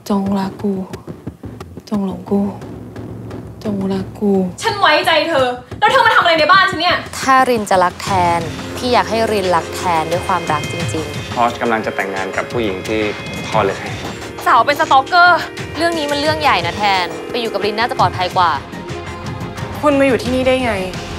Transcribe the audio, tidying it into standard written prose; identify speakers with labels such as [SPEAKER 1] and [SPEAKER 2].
[SPEAKER 1] จงรักกูจงหลงกูจงรักกู
[SPEAKER 2] ฉันไว้ใจเธอแล้วเธอมาทำอะไรในบ้านฉันเนี่ย
[SPEAKER 3] ถ้ารินจะรักแทนพี่อยากให้รินรักแทนด้วยความรักจริง
[SPEAKER 4] พอสกำลังจะแต่งงานกับผู้หญิงที่พ่อเลือกให้
[SPEAKER 3] ๆสาวเป็นสตอกเกอร์เรื่องนี้มันเรื่องใหญ่นะแทนไปอยู่กับรินน่าจะปลอดภัยกว่า
[SPEAKER 1] คุณมาอยู่ที่นี่ได้ไง